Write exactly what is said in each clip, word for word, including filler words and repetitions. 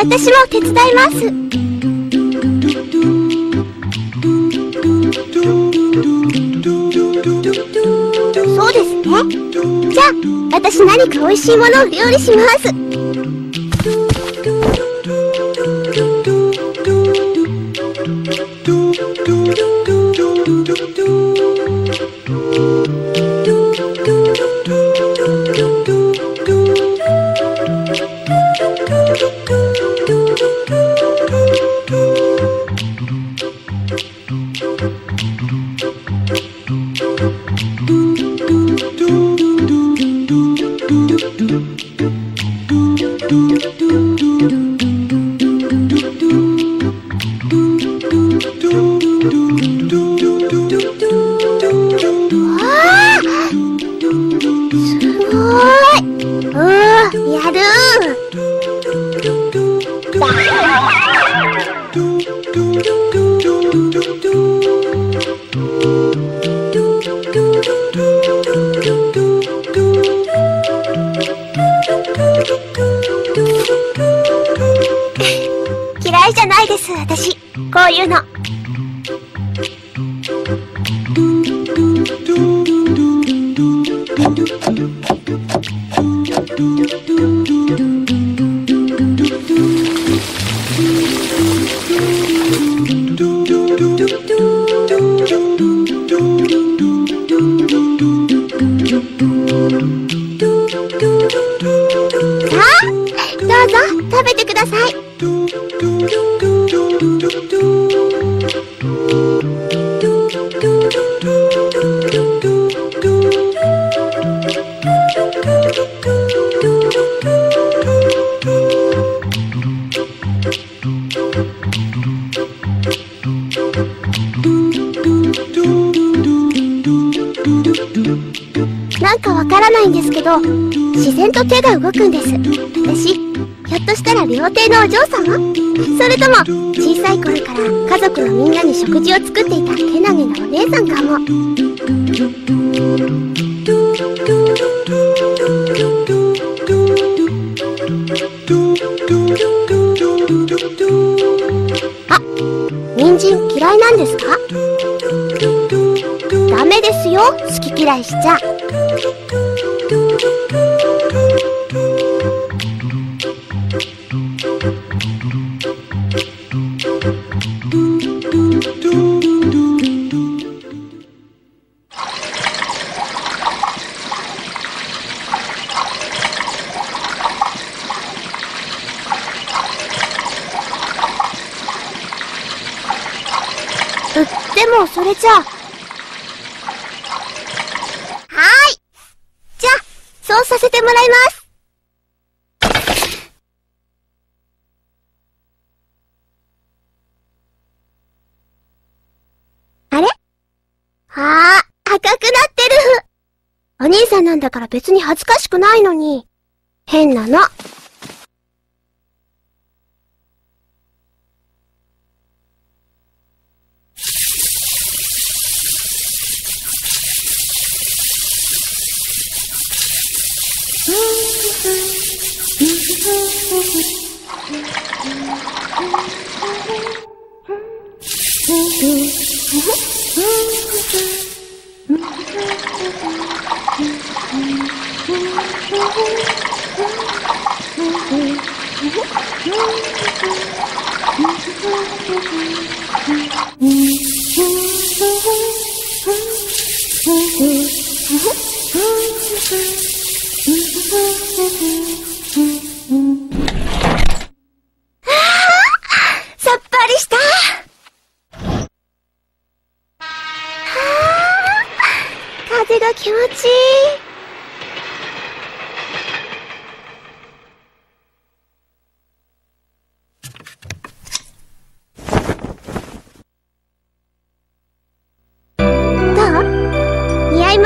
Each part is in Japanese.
私も手伝います。そうですね。じゃあ私何か美味しいものを料理します。嫌いじゃないです、私。こういうの。さあ、どうぞ食べてください。なんかわからないんですけど、自然と手が動くんです。私、ひょっとしたら料亭のお嬢様？それとも小さい頃から家族のみんなに食事を作っていたけなげなお姉さんかも。あ、人参嫌いなんですか？ダメですよ、好き嫌いしちゃ。でもそれじゃあ、はーい、じゃあそうさせてもらいます。あれ？ああ、赤くなってる。お兄さんなんだから別に恥ずかしくないのに。変なの。さっぱりした。風が気持ちいい。どう？似合います？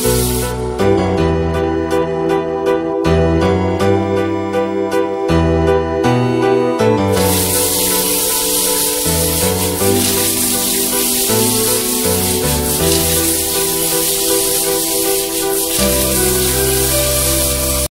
す。